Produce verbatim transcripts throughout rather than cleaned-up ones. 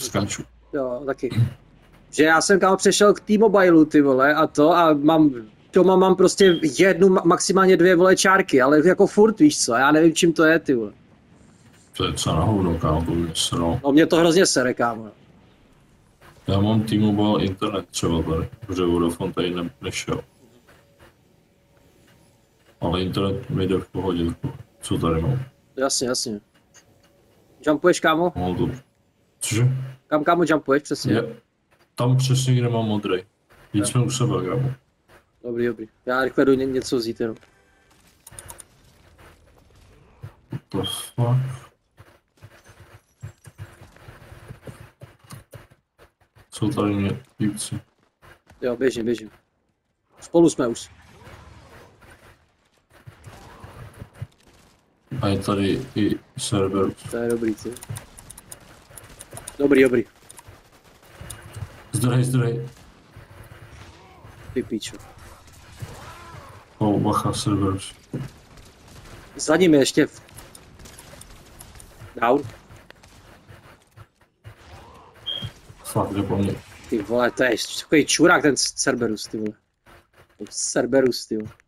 skáču. Jo, taky. Že já jsem kámo přešel k T-Mobileu, ty vole, a to, a mám, doma mám prostě jednu, maximálně dvě, vole, čárky, ale jako furt, víš co, já nevím, čím to je, ty vole. To je co na hovno, kámo, to by sralo. No mě to hrozně sere, kámo. Já mám T-Mobile internet třeba tady, protože Vodafone tady ne, nešel. Ale internet mi jde v pohodě, co tady mám. Jasně, jasně. Jumpuješ, kámo? No to... Cože? Kam, kámo, jumpuješ, přesně? Je, tam přesně, kde mám modrý. Víc jsme u sebe, kámo. Dobrý, dobrý. Já rychle jdu ně, něco vzít jenom. What the fuck? Jsou tady mě týpci. Jo, běžím, běžím. Spolu jsme už. A je tady i server. To je dobrý, ty. Dobrý, dobrý. Zdrhej, zdrhej. Ty píčo. Oh, bacha, server. Za ním je ještě... V... Down. Fakt, jde po mně. Ty vole, to je takový čurák ten Cerberus, ty vole. Cerberus, ty vole.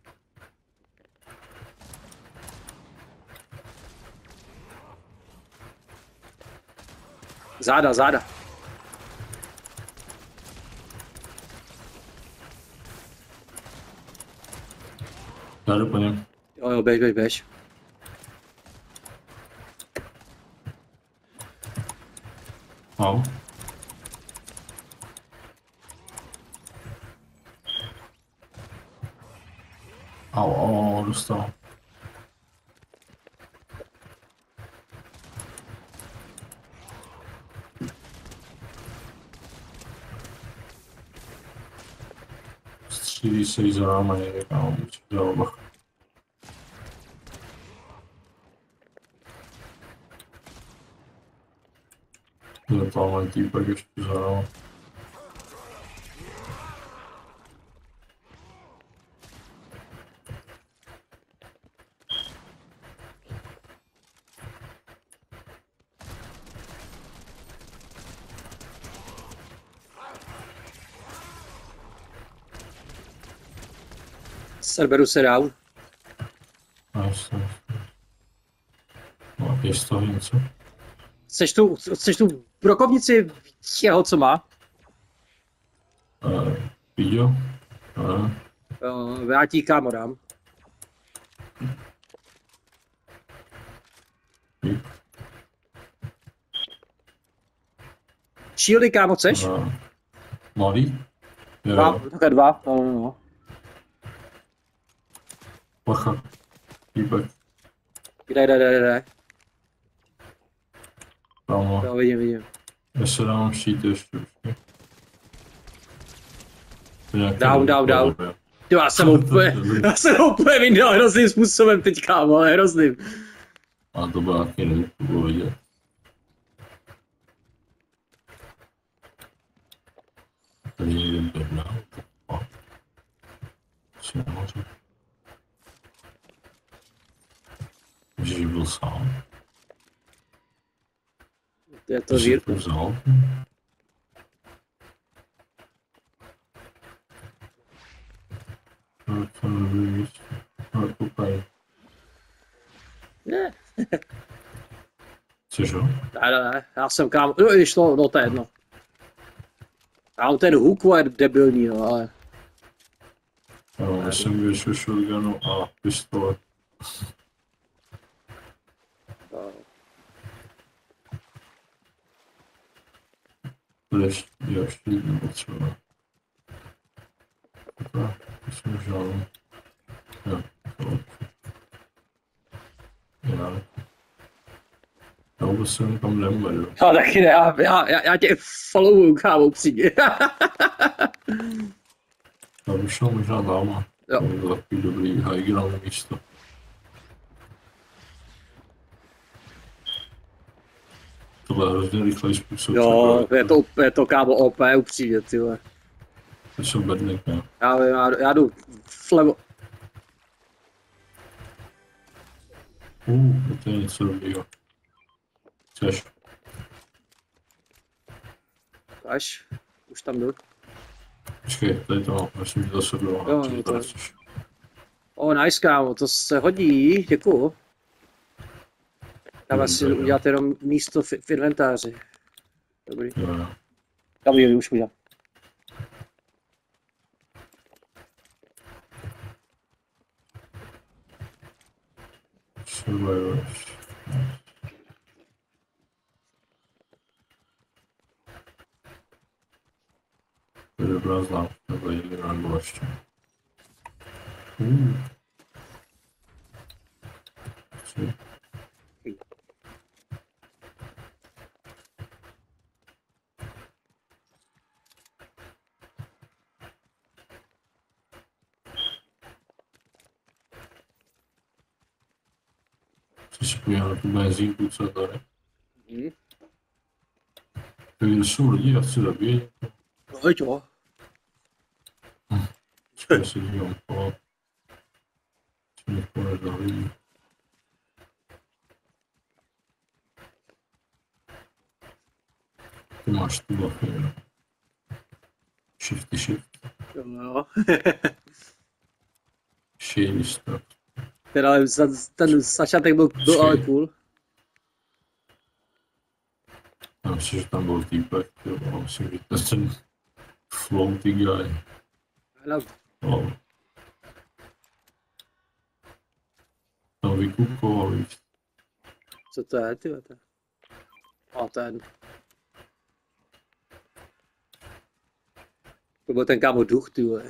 Záda, záda. Já jdu po něm. Jo, jo, běž, běž, běž. Mám. Au, au, dostal. Střílí se jí za náma někde, kámo, určitě dál bacha. Je tamhle týpek ještě za náma. Cerberus je down. Jasně. No, je z toho něco? Chceš tu, chceš tu brokovnici jeho, co má? Uh, video? Uh. Uh, já ti kámo dám. Hm. Shieldy, kámo, chceš? Uh. Malý? Dva, takhle dva. No, no, no. Bacha. Týpek. Kde, kde, kde, kde? Tamhle. Jo, vidím, vidím. Já se dám štít ještě. Down, down, down. Jo, já jsem úplně, já jsem úplně vyndal hrozným způsobem teď, kámo, ale hrozným. A to bylo nějaký nejde, to bylo vidět. Tady někde bedná. Co nahoře? Že byl sám. Je to vír. To vzal. No, to nevíš. No, koukaj. Ne. Cože? Ne, ne, ne, já jsem kámo, no když to, no to je jedno. Já mám ten hook, je debilní, no, ale... Jo, já jsem vyšel shotgunu a pistole. Ještě, já ještě jít potřeba. Tak, to jsem žádný. Jo, to je já. Já vůbec se nikam neuvedu. Já taky ne, já, já, já, já tě followuju, kámo, přijde. Já bych šel možná dáma. Jo. To je takový dobrý high ground místo. Tohle je hrozně rychlej způsob. Jo, je to, je to kámo O P upřímně, ty vole. To jsou bedník, ne? Já vím, já, já jdu vlevo. Uh, to je něco dobrýho. Chceš? Až, už tam jdu. Počkej, tady to mám, až mi to sedlo. Jo, no to... O, nice, kámo, to se hodí, děkuju. Dáme si udělat jenom místo v, v inventáři. Dobrý. Jo, jo. Dobrý, už udělám. Survivors. To je dobrá známka, tady někdo nebylo ještě. Hmm. Tři. Chci si podívat na tu benzínku, co je tady. Mhm. Tady jsou lidi, já chci zabít. No jo. Počkej, si dívám po... Co mi půjde do lidí. Ty máš tu blafy, jo. Shifty shift. Jo. Shady stuff. Teda za- ten začátek byl, byl ale cool. Já myslím, že tam byl týpek, jo, a myslím, že to je ten floaty guy. No, Oh. Tam vykukoval, víš. co to je, ty vete? A ten. To byl ten kámo duch, ty vole.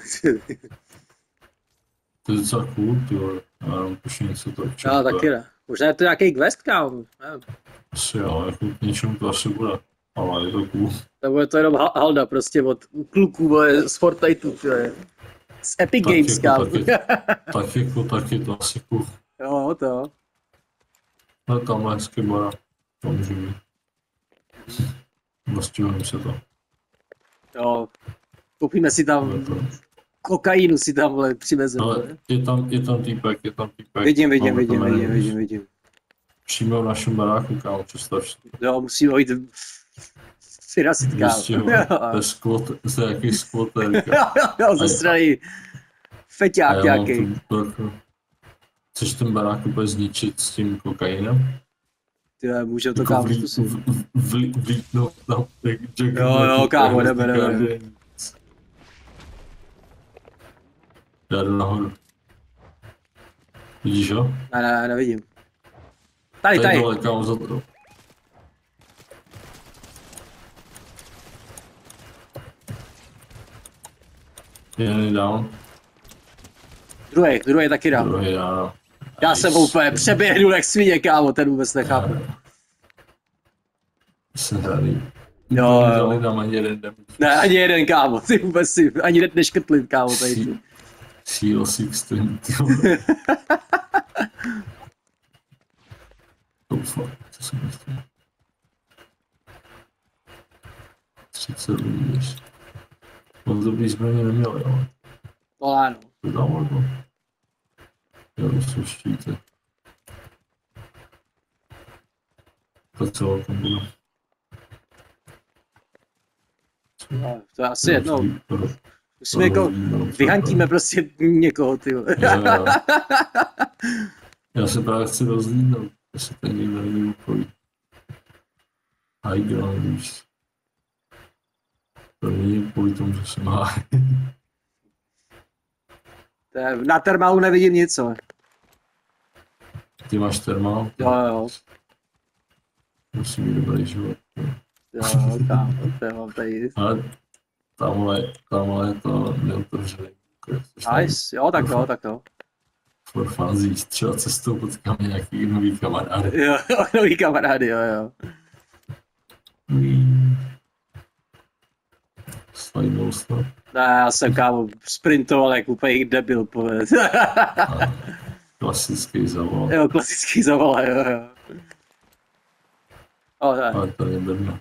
To je docela cool, ty vole. Já jenom pošli něco to čeká. Já taky ne. Možná je to nějaký quest, kámo. Nevím. Asi jo, jako k něčemu to asi bude. Ale je to cool. Nebo je to jenom ha- halda prostě od kluků vole, z Fortniteu, ty vole. Z Epic Tak Games, jako, kámo. tak, je, tak jako, tak je to asi cool. Jo, to jo. Ale tamhle hezky bara. To může být. Nastihujeme se to. Jo. Koupíme si To je tam to. kokainu, si tam vole, přivezeme. Ale je tam, je tam týpek, je tam týpek. Vidím, vidím, Máme vidím, tam vidím, jeden vidím, vidím. Přímo v našem baráku, kámo, představ si. Jo, musíme ho jít vyrazit, kámo. Jistě, ho. To je squat, to je jaký squatter. Jo, ze strany feťák nějaký. Chceš ten barák úplně zničit s tím kokainem? Ty jo, můžeme to Jako kámo vlí- zkusit. v- vlí- Vlítnout tam, jak Jack Jo, jo, kámo, jdeme, jdeme. Já jdu nahoru. Vidíš ho? Ne, ne, nevidím. Tady, tady. dole, kámo, za to. Jeden down, Druhý, druhý taky dám. druhý down. Já jsem úplně přeběhnul jak svině, kámo, ten vůbec nechápu. Jsem hraný. Jo, jo. Nedám ani jeden damage. Ne, ani jeden, kámo, ty vůbec si, ani ne- neškrtlit, kámo, tady. ty. Seal Sixteen, ty vole. Oh fuck, co jsem myslel? třicet lidí ještě. Moc dobrý zbraně neměl, jo. No ano. To dám orbo. Jo, to jsou štíty. To co tam bude? No, to je asi jedno. Musíme jako, vyhantíme prostě někoho, ty vole. Jo, jo. Já se právě chci rozlídnout, jestli ten někdo není úkolí. High ground, víš. To není kvůli tomu, že jsem high. To je, na termálu nevidím nic, ale. Ty máš termál? Jo, jo. Musí mít dobrý život. Jo, kámo, to je mám tady. Ale tamhle, tamhle je to neotevřený. Nice, jo, tak jo, tak jo. For fun zjíst, třeba cestou potkáme nějaký nový kamarády. Jo, nový kamarády, jo, jo. Slidnou snad. Ne, já jsem, kámo, sprintoval jak úplně debil, povedz. Klasický zaval. Jo, klasický zavala, jo, jo. O, ne. Ale to je bedno.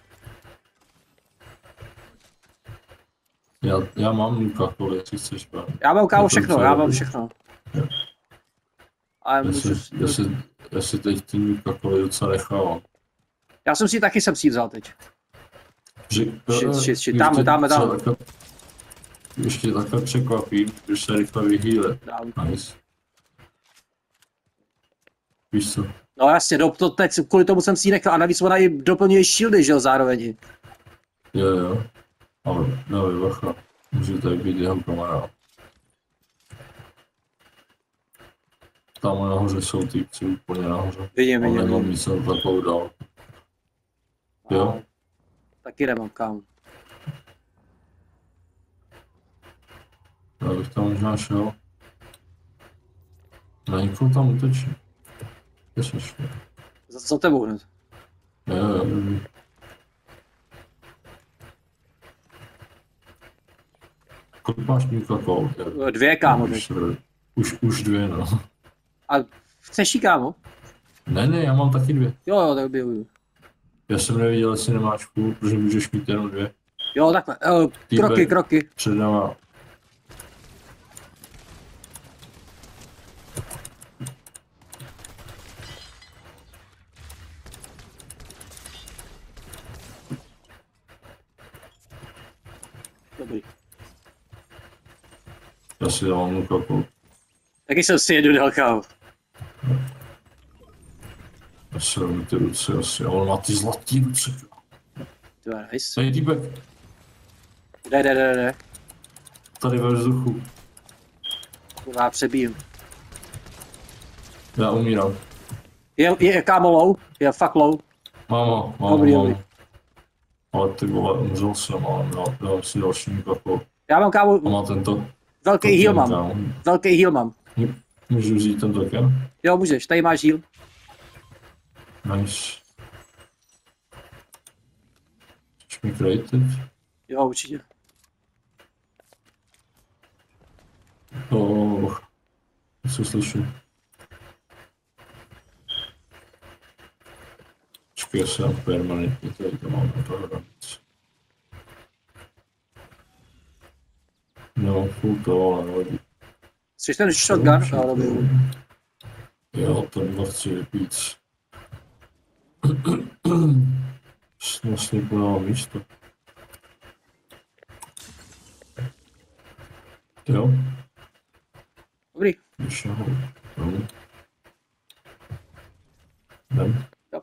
Já, já mám Nuka-Cola, jestli chceš brát. Já mám, kámo, Je to všechno, docela já mám dobrý. všechno. Jo. Ale Já můžu, si, já, si, já si teď ty Nuka-Cola docela nechávám. já jsem si taky sem si vzal teď. Že, Shit, shit, shit, když tamhle, tě tamhle, třeba tamhle. takhle- Když tě takhle překvapím, že se rychle vyhýle. Dám. Nice. Víš co? No jasně, do, to teď kvůli tomu jsem si ji nechal a navíc ona i doplňuje shieldy, že jo, zároveň. Jo, jo. Ale dávej bacha. Může tady být jeho kamarád. Tam nahoře jsou týpci úplně nahoře. Vidím, Ale vidím, nemám vidím. nic na takovou dál. Jo? Taky nemám, kámo. Já bych tam možná šel. Na někoho tam utečí. Kde jsi šel? Za co tebou hned? Jo, jo, jo. Kolik máš mít kakou? Dvě, kámo. Dvě. Už, už dvě, no. A chceš jí, kámo? Ne, ne, já mám taky dvě. Jo, jo, tak byl. Já jsem neviděl, jestli nemáš půl, protože můžeš mít jenom dvě. Jo, takhle. Uh, kroky, kroky. Před náma. Dobrý. Já si dávám mu kakou. Taky jsem si jedu dal, kámo. Já si dám ty ruce asi, a on má ty zlatý ruce. To je nice. Tady týpek, Jde, jde, jde, jde. tady ve vzduchu. Kurva, já přebijím. Já umírám. Je, je kámo low? Je fakt low. Mám ho, mám ho, Dobrý, mám dobrý. ho. Ale ty vole, umřel jsem, ale dal, dal si další kakou. Já mám, kámo, A má tento. velký heal mám. kámo. Velký heal mám. Můžu vzít ten token? Jo, můžeš, tady máš heal. Nice. Chceš mi created? Jo, určitě. Oh, co slyším? Počkej, já jsem permanentně tady to mám na to hranici. No, full to, ale nevadí. Jsi ten shotgun? Jo, dobrý. Jo, ten chci víc. Vlastně plného místo. Jo, Dobrý. když nahoru. No. Jdem. Jo.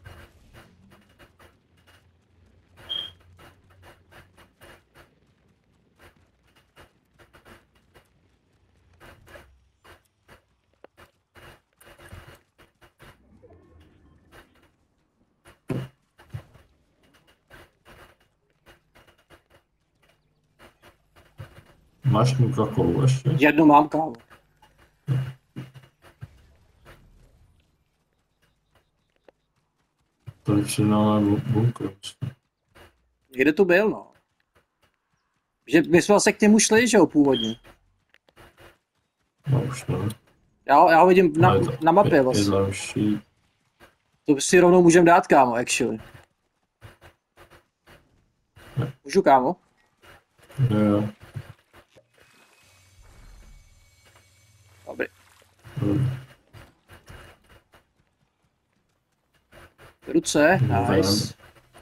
Máš tu kakou ještě? Jednu mám, kámo. Tady před námi bu- bunkr. Kde tu byl, no? Že my jsme se k němu šli, že jo, původně. No už ne. Já, já ho vidím na, Ale to- na mapě je, je vlastně. další. To si rovnou můžeme dát, kámo, actually. Ne. Můžu, kámo? Jo, jo. Dobrý. Dobrý. Ruce, Dobrý. nice.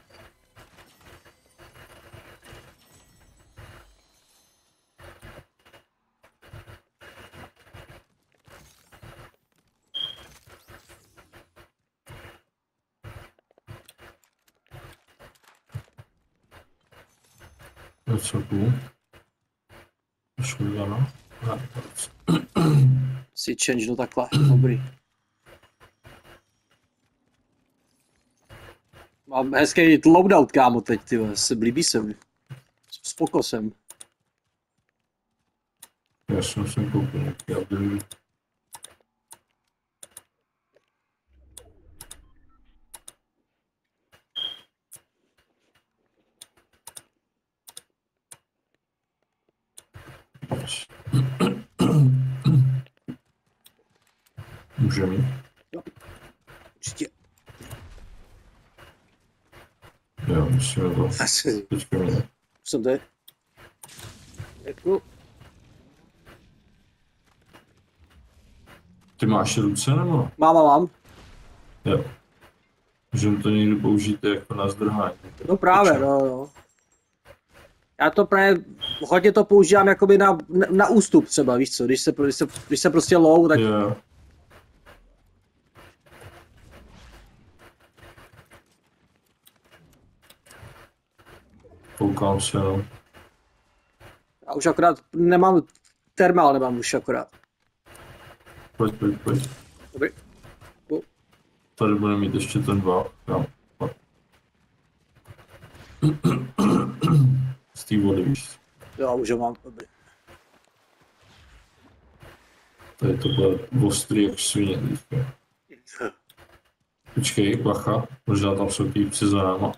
To co cool. Škodano. Si change do takhle, dobrý. Mám hezký loadout, kámo, teď, ty vole, se líbí se mi. Spoko jsem. Já jsem si koupil nějaký upgrade. Můžeme jít? Určitě. Jo, musíme to. Asi, Teďka mě. jsem tady. Děkuju. Ty máš ruce nebo? Mám, mám, mám. Jo. Můžeme to někdy použít jako na zdrhání. No právě, no, no. Já to právě hodně to používám jakoby na, na, na ústup třeba, víš co, když se, když se, když se prostě low, tak Jo. Koukám se, no. já už akorát nemám termál, nemám už akorát. Pojď, pojď, pojď. Dobrý. O, Tady bude mít ještě ten dva. Jo. Pojď. Z té vody, víš. jo, už ho mám, dobrý. Tady to bude ostrý jak svině teďka. Počkej, bacha, možná tam jsou týpci za náma.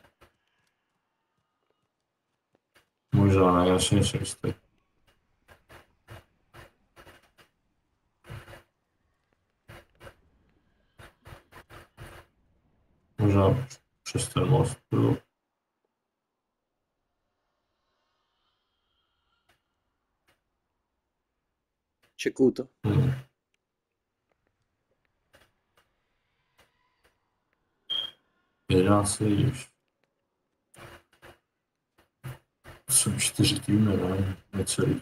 Možná ne, já si nejsem jistý. Možná přes ten most budou. Čekuju to. Hmm. Jedenáct lidíš. Jsou čtyři týmy, ne? Necelý.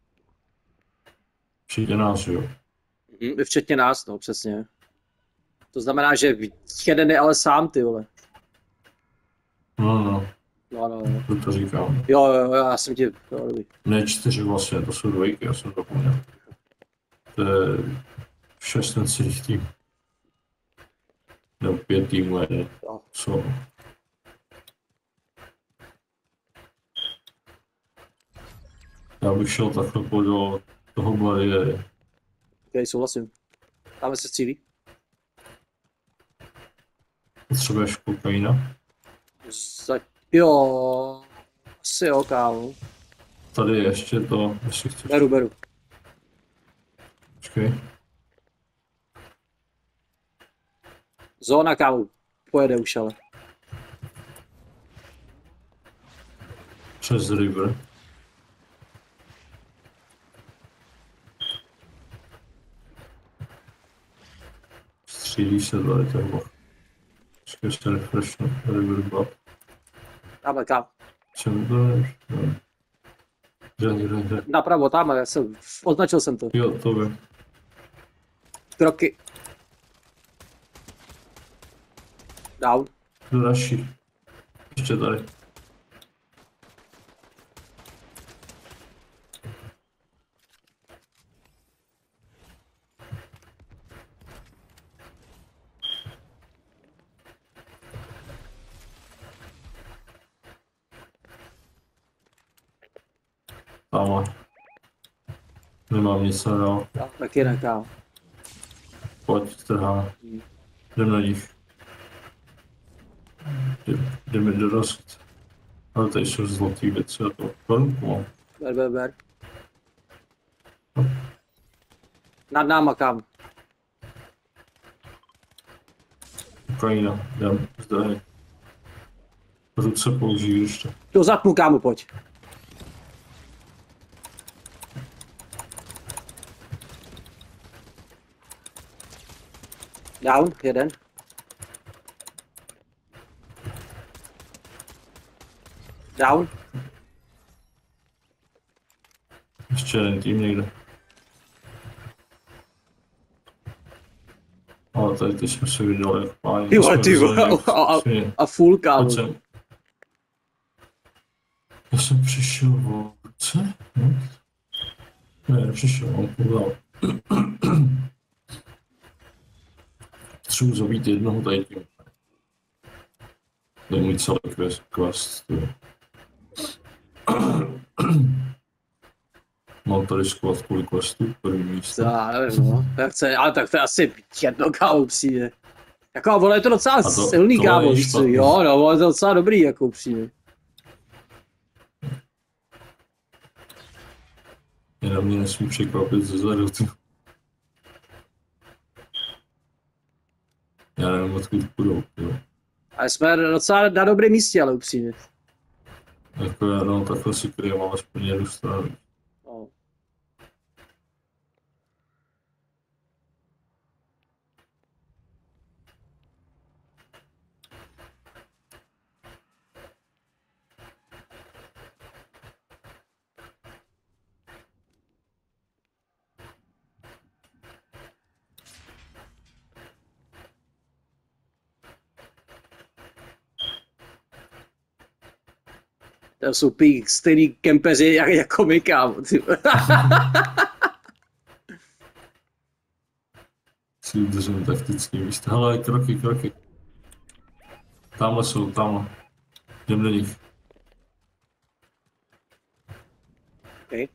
Přijde nás, jo. Mhm, včetně nás, no, přesně. To znamená, že jeden je ale sám, ty vole. No, no, No, no, no. to to říkám. Jo, jo, jo, já jsem ti, jo, dobrý. Ne čtyři vlastně, to jsou dvojky, já jsem zapomněl. To je šest necelých tým. Nebo pět týmů jeden. Jo. Co? Já bych šel takhle podél toho bariéry. Ok, souhlasím. Dáme se cílí. Potřebuješ kokaina? Za... Jo, asi jo, kámo. Tady je ještě to, jestli chceš. Beru, beru. Počkej. Zóna, kámo. Pojede už, ale. Přes river. Střílí se tady toho. Počkej, se refreshnu. River bab. Tamhle, kámo. Čemu to jdeš? No. Kde, kde, kde? Napravo, tamhle, já jsem, označil jsem to. Jo, to vím. Kroky. Down. Jdu další. Ještě tady. Tamhle. Nemám nic na dál. Já, taky ne, kámo. Pojď, trháme. Jdem na dích. Jdem- Jdeme dorazit. Ale tady jsou zlatý věci a to. Korunku mám. Ber, ber, ber. Nad náma, kámo. Ukrajina. Jdem. Zde. Ruce použij, když to. Do zatmu, kámo, pojď. Down, jeden. Down. Ještě jeden tým někde. Ale tady ty jsme se vydali jak páni. Ty vole, Jsme ty vole, rozhodně a- a- svině. A full, kámo. Pojď sem. Já jsem přišel v ruce? Hm? Ne, nepřišel, mám půl. Potřebuji zabít jednoho tady tím. To je můj celý quest. quest ty. Mám tady squad kvůli questu, první místo. Já nevím, no. Jak chce, ale tak to je asi jedno, kámo, přijde. Jako, vole, je to docela to- silný, tohle kámo, je víš co? špatný. Jo, no, vole, je to docela dobrý, jako přijde. Jenom mě nesmí překvapit ze zadu. ty. Já nevím, odkud půjdou. Jo. Ale jsme docela na dobrém místě, ale upřímně. Jako já no, takhle si kryjem alespoň jednu stranu. No. To jsou pí stejný kempeři jak, jako my, kámo. Si udržím taktický místo. Hele, kroky, kroky. Tamhle jsou, tamhle. Jdem do nich. Okay.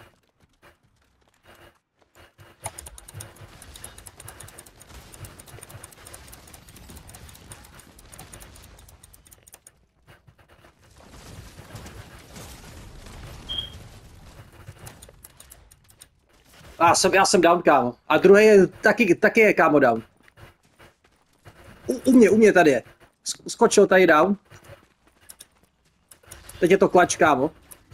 Já jsem, já jsem down, kámo. A druhý je taky, taky je, kámo, down. U, u mě, u mě tady je. Skočil tady down. Teď je to klač, kámo.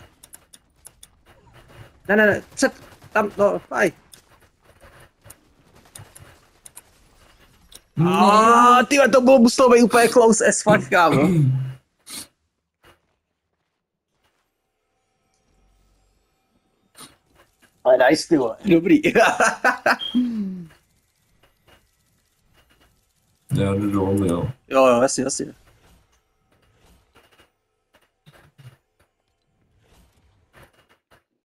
Ne, ne, ne, před, tam, no, aj. No, tyhle, to bylo muselo být úplně close as fuck, kámo. Ale nice, ty vole, dobrý. Já jdu dolů, jo. Jo, jo, jasně, jasně.